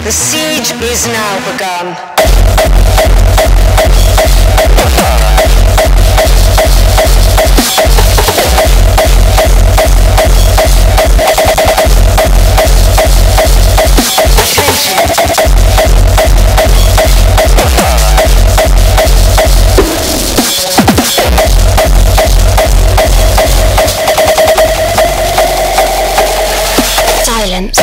The siege is now begun. Silence.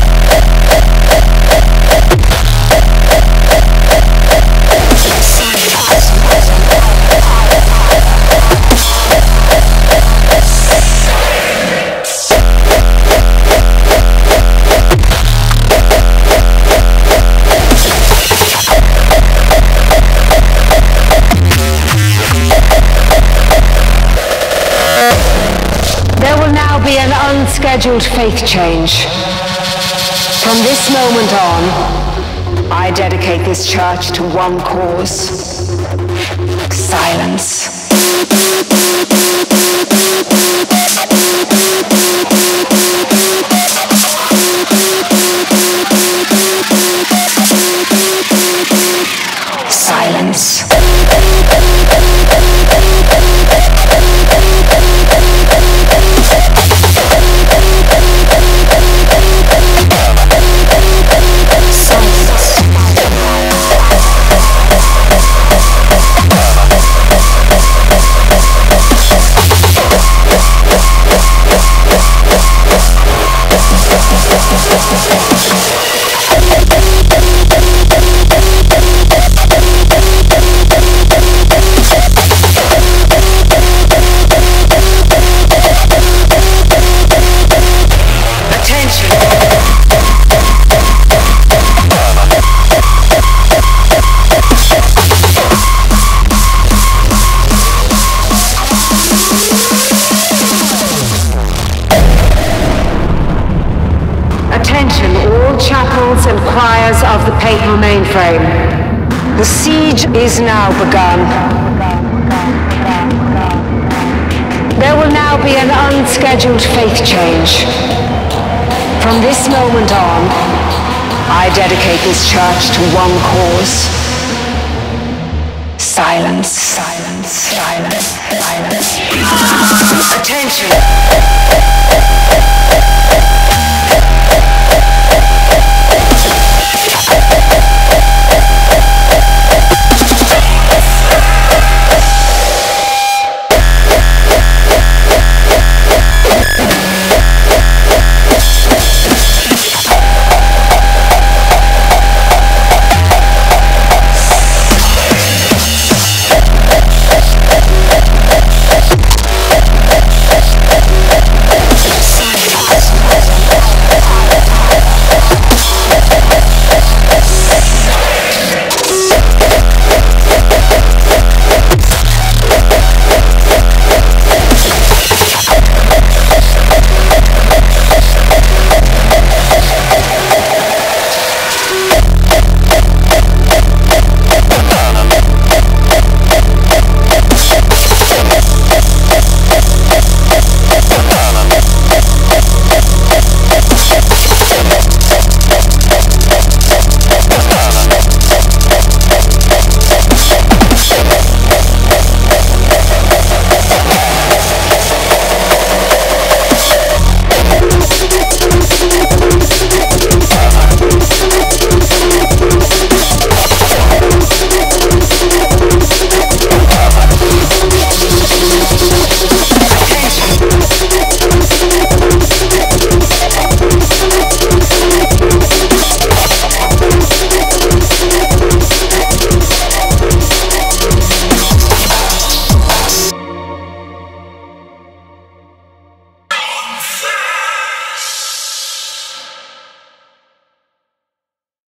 There will now be an unscheduled faith change. From this moment on, I dedicate this church to one cause: silence. Silence. Attention, all chapels and choirs of the papal mainframe. The siege is now begun. There will now be an unscheduled faith change. From this moment on, I dedicate this church to one cause: silence, silence, silence, silence. Attention!